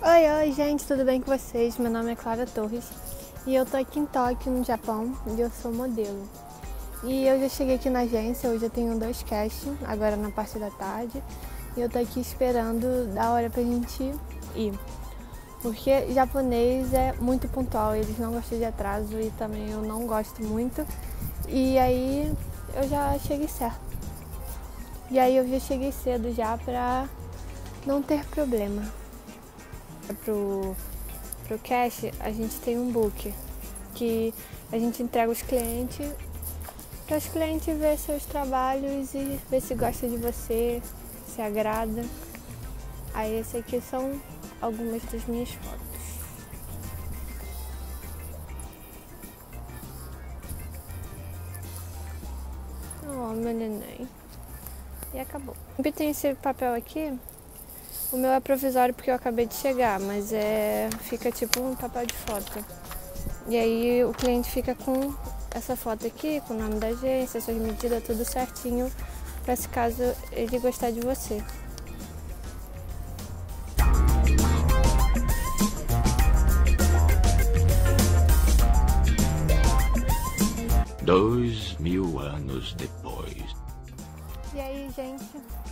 Oi, gente, tudo bem com vocês? Meu nome é Clara Torres e eu tô aqui em Tóquio, no Japão, e eu sou modelo. E eu já cheguei aqui na agência, hoje eu tenho 2 castings, agora na parte da tarde, e eu tô aqui esperando da hora pra gente ir. Porque japonês é muito pontual, eles não gostam de atraso e também eu não gosto muito. E aí eu já cheguei certo. E aí eu já cheguei cedo já pra não ter problema. Pro cash, a gente tem um book que a gente entrega os clientes para os clientes ver seus trabalhos e ver se gosta de você, se agrada. Aí esse aqui são algumas das minhas fotos. Oh, meu neném. E acabou. Sempre tem esse papel aqui. O meu é provisório porque eu acabei de chegar, mas fica tipo um papel de foto. E aí o cliente fica com essa foto aqui, com o nome da agência, suas medidas, tudo certinho, para se caso ele gostar de você. Dois mil anos depois. E aí, gente,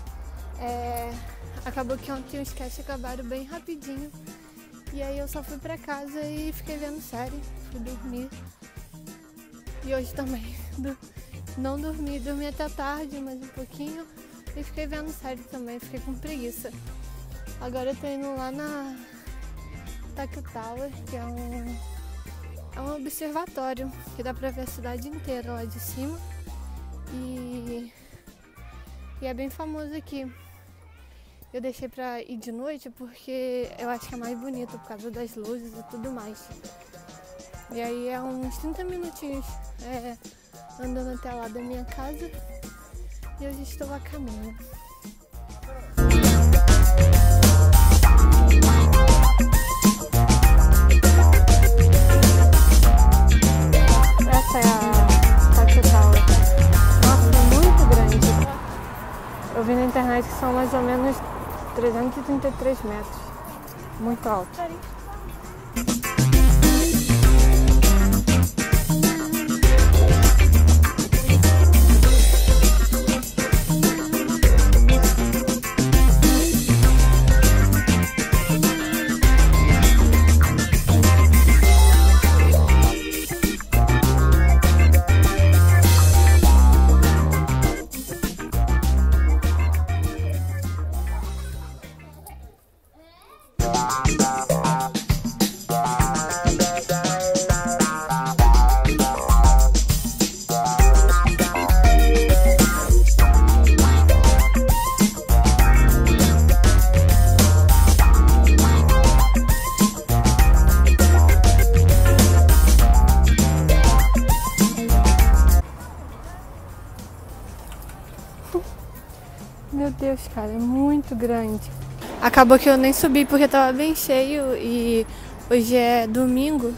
acabou que ontem os casts acabaram bem rapidinho. E aí eu só fui pra casa e fiquei vendo série, fui dormir. E hoje também não dormi até tarde, mais um pouquinho. E fiquei vendo série também, fiquei com preguiça. Agora eu tô indo lá na Tokyo Tower, que é um observatório, que dá pra ver a cidade inteira lá de cima. E é bem famoso aqui. Eu deixei pra ir de noite porque eu acho que é mais bonito por causa das luzes e tudo mais. E aí é uns 30 minutinhos andando até lá da minha casa e eu já estou a caminho. Essa é a Tokyo Tower. Nossa, é muito grande. Eu vi na internet que são mais ou menos 333 metros. Muito alto. Meu Deus, cara, é muito grande. Acabou que eu nem subi porque tava bem cheio e hoje é domingo.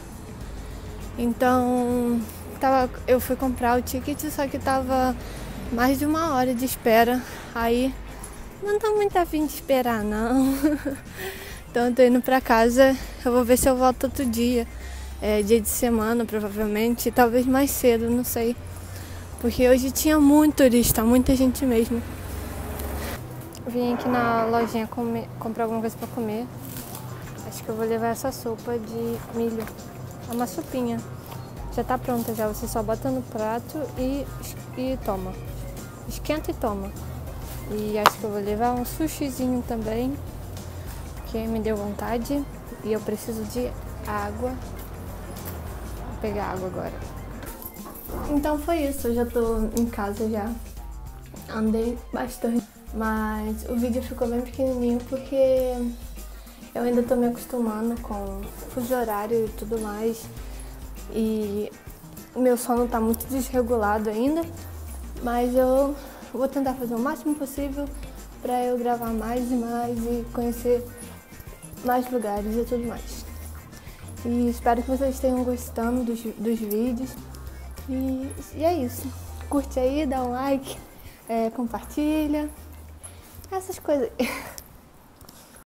Então eu fui comprar o ticket, só que tava mais de 1 hora de espera. Aí não tô muito afim de esperar, não. Então eu tô indo pra casa. Eu vou ver se eu volto outro dia. É dia de semana, provavelmente. Talvez mais cedo, não sei. Porque hoje tinha muito turista, muita gente mesmo. Vim aqui na lojinha comprar alguma coisa pra comer. Acho que eu vou levar essa sopa de milho. É uma sopinha. Já tá pronta já. Você só bota no prato e toma. Esquenta e toma. E acho que eu vou levar um sushizinho também, que me deu vontade. E eu preciso de água. Vou pegar água agora. Então foi isso. Eu já tô em casa já. Andei bastante. Mas o vídeo ficou bem pequenininho porque eu ainda tô me acostumando com o fuso horário e tudo mais. E o meu sono tá muito desregulado ainda. Mas eu vou tentar fazer o máximo possível pra eu gravar mais e mais e conhecer mais lugares e tudo mais. E espero que vocês tenham gostando dos vídeos. E é isso. Curte aí, dá um like, compartilha. Essas coisas.